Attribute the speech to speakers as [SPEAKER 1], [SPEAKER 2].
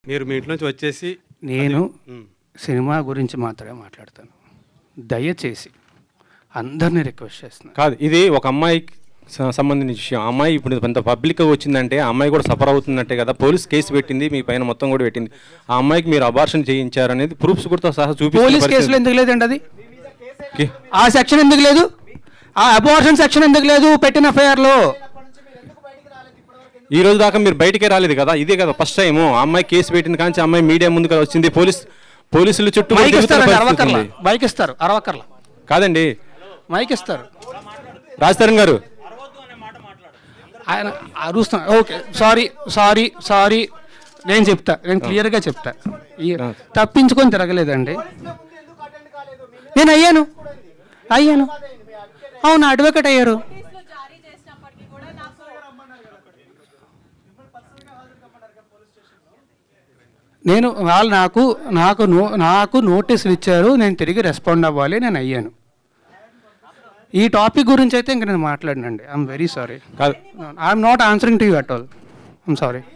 [SPEAKER 1] మీరు మీ ఇంట్లో నుంచి వచ్చేసి
[SPEAKER 2] నేను సినిమా గురించి మాత్రమే మాట్లాడతాను. దయచేసి అందరినీ రిక్వెస్ట్ చేస్తున్నాను.
[SPEAKER 1] కాదు, ఇది ఒక అమ్మాయికి సంబంధించిన విషయం. అమ్మాయి ఇప్పుడు కొంత పబ్లిక్గా వచ్చిందంటే ఆ అమ్మాయి కూడా సఫర్ అవుతున్నట్టే కదా. పోలీస్ కేసు పెట్టింది, మీ పైన మొత్తం కూడా పెట్టింది. ఆ అమ్మాయికి మీరు అబార్షన్ చేయించారు అనేది ప్రూఫ్స్ కూడా సహా చూపి
[SPEAKER 2] పోలీస్ కేసులో ఎందుకు లేదండి? అది ఆ సెక్షన్ ఎందుకు లేదు? ఆ అబార్షన్ సెక్షన్ ఎందుకు లేదు పెట్టిన ఎఫ్ఐఆర్లో?
[SPEAKER 1] ఈ రోజు దాకా మీరు బయటికే రాలేదు కదా. ఇదే కదా ఫస్ట్ టైం అమ్మాయి కేసు పెట్టింది కానీ అమ్మాయి మీడియా ముందుకు వచ్చింది. పోలీసులు చుట్టూ
[SPEAKER 2] బైక్ ఇస్తారు అరవకర్ల
[SPEAKER 1] కాదండి,
[SPEAKER 2] మైక్ ఇస్తారు.
[SPEAKER 1] రాజతరణ్ గారు
[SPEAKER 2] ఆయన అరుస్తున్నారు. ఓకే, సారీ సారీ సారీ, నేను చెప్తా, నేను క్లియర్గా చెప్తా. తప్పించుకొని తిరగలేదండి. నేను అయ్యాను అవును, అడ్వకేట్ అయ్యారు. నేను వాళ్ళు నాకు నోటీసులు ఇచ్చారు, నేను తిరిగి రెస్పాండ్ అవ్వాలి, నేను అయ్యాను. ఈ టాపిక్ గురించి అయితే ఇంక నేను మాట్లాడినండి. I'm very sorry. I'm not answering to you at all. I'm sorry.